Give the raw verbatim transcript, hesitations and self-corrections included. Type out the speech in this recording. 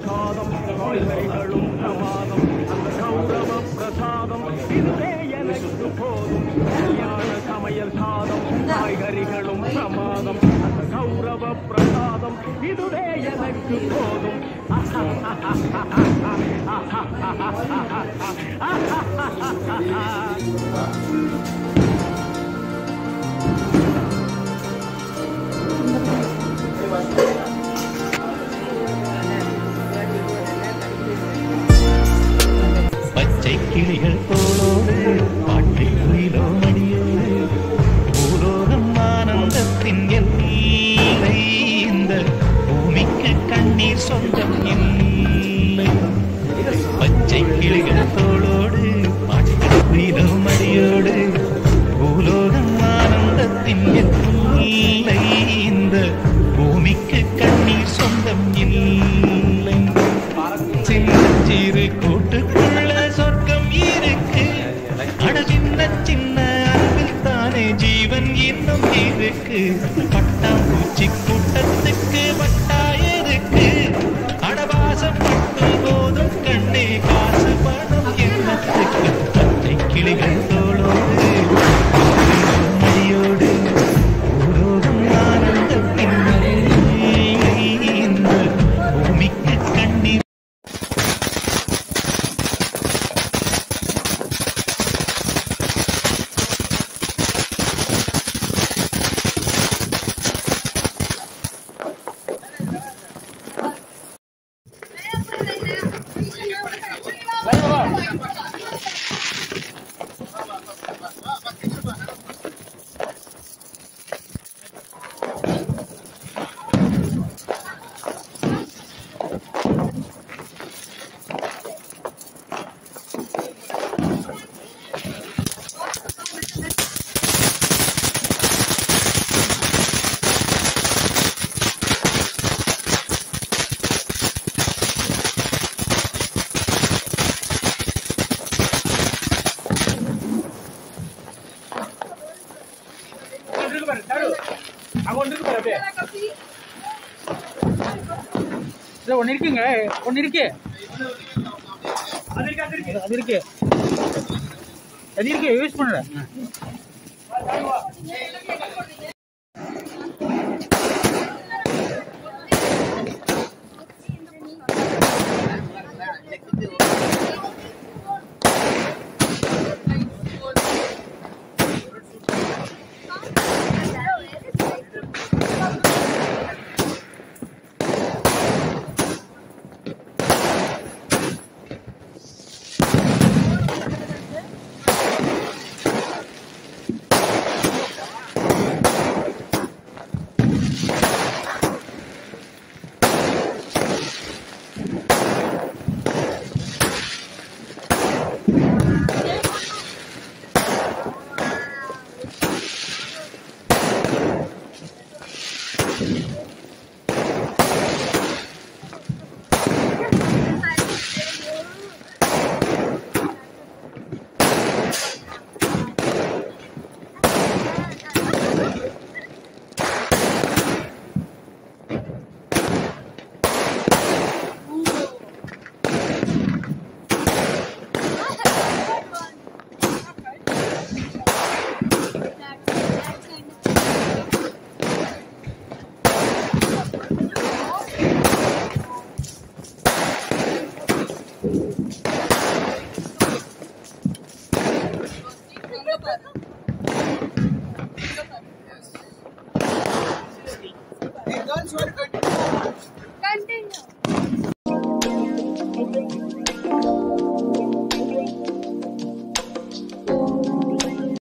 பிரசாதம் காய்கறிகளும் பிரமாதம் அந்த கௌரவ பிரசாதம் இதுவே எனக்கு போதும் கல்யாண சமையல் சாதம் காய்கறிகளும் பிரமாதம் அந்த கௌரவ பிரசாதம் இதுவே எனக்கு போதும் பச்சை கிளிகள் போலோடு பாட்டு குயிலோ மணியோடு பூலோகம் ஆனந்தத்தின் எல்லை இந்த பூமிக்கு கண்ணீர் சொந்தம் இல்லை. பச்சை கிளிகள் தோளோடு பாட்டு குயிலோ மணியோடு பூலோகம் ஆனந்தத்தின் எல்லை இந்த பூமிக்கு கண்ணீர் சொந்தம் இல்லை. சிறு கூட்டுக்குள்ள சொர்க்கம் இருக்கு அட சின்ன சின்ன அன்பில் தானே ஜீவன் இன்னும் இருக்கு. பட்டாம்பூச்சி கூட்டத்துக்கு பட்டாயிருக்கு அடவாசம் பட்டு போதும் கண்ணே காசு பணம் என்னத்துக்கு. பச்சை கிளிகள் தோளோடு மடியோடு பூலோகம் ஆனந்தத்தின் இந்த பூமிக்கு கண்ணீர். ஒன்னு இருக்குங்க, ஒன்னு இருக்கு, அது இருக்கு, அது இருக்கு, யூஸ் பண்ணுறேன்.